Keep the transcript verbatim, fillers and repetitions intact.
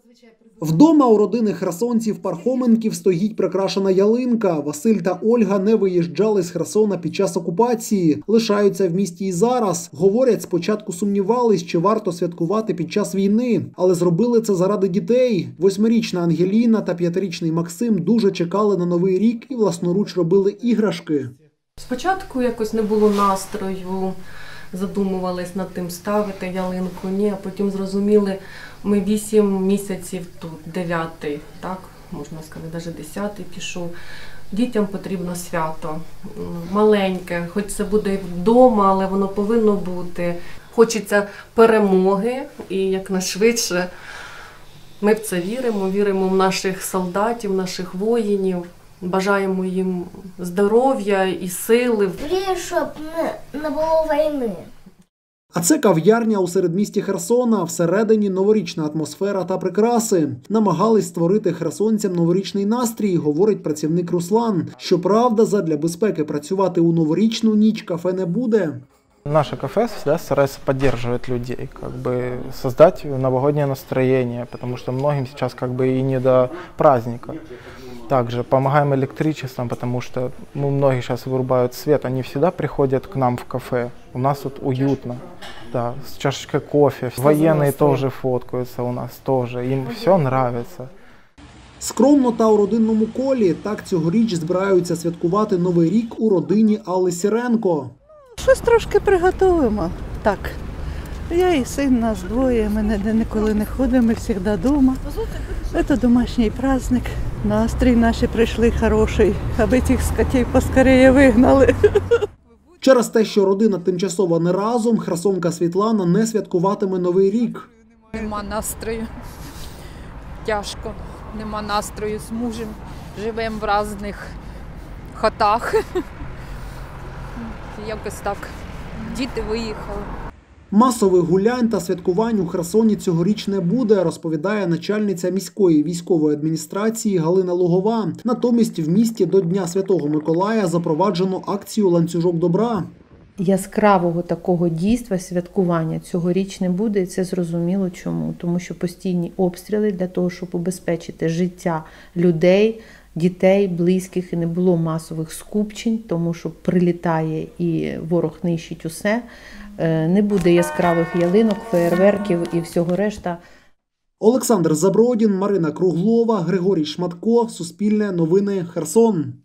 Вдома у родини херсонців-пархоменків стоїть прикрашена ялинка. Василь та Ольга не виїжджали з Херсона під час окупації. Лишаються в місті і зараз. Говорять, спочатку сумнівались, чи варто святкувати під час війни. Але зробили це заради дітей. Восьмирічна Ангеліна та п'ятирічний Максим дуже чекали на Новий рік і власноруч робили іграшки. Спочатку якось не було настрою, задумувались над тим, ставити ялинку, ні, а потім зрозуміли, ми вісім місяців тут, дев'ятий, так, можна сказати, навіть десятий пішов. Дітям потрібно свято, маленьке, хоч це буде вдома, але воно повинно бути. Хочеться перемоги і якнайшвидше ми в це віримо, віримо в наших солдатів, наших воїнів. Бажаємо їм здоров'я і сили. Мрію, щоб не, не було війни. А це кав'ярня у середмісті Херсона. Всередині новорічна атмосфера та прикраси. Намагались створити херсонцям новорічний настрій, говорить працівник Руслан. Щоправда, задля безпеки працювати у новорічну ніч кафе не буде. Наше кафе всегда старается поддерживать людей, как бы создать новогоднее настроение, потому что многим сейчас как бы и не до праздника. Также помогаем электричеством, потому что ну, многие сейчас вырубают свет, они всегда приходят к нам в кафе. У нас тут уютно, да, с чашечкой кофе. Военные тоже фоткаются у нас, тоже, им все нравится. Скромно та у родинному колі. Так цьогоріч збираються святкувати Новий рік у родині Алли Сіренко. Щось трошки приготуємо. Так. Я і син, нас двоє, ми ніде ніколи не ходимо, ми завжди вдома. Це домашній праздник. Настрій наші прийшли хороший, аби цих скотів поскоріше вигнали. Через те, що родина тимчасово не разом, херсонка Світлана не святкуватиме Новий рік. Нема настрою. Тяжко. Нема настрою з мужем. Живемо в різних хатах. Якось так. Діти виїхали. Масових гулянь та святкувань у Херсоні цьогоріч не буде, розповідає начальниця міської військової адміністрації Галина Лугова. Натомість в місті до Дня Святого Миколая запроваджено акцію «Ланцюжок добра». Яскравого такого дійства, святкування цьогоріч не буде, і це зрозуміло чому. Тому що постійні обстріли для того, щоб убезпечити життя людей, дітей, близьких, і не було масових скупчень, тому що прилітає і ворог нищить усе. Не буде яскравих ялинок, феєрверків і всього решта. Олександр Забродін, Марина Круглова, Григорій Шматко, Суспільне новини, Херсон.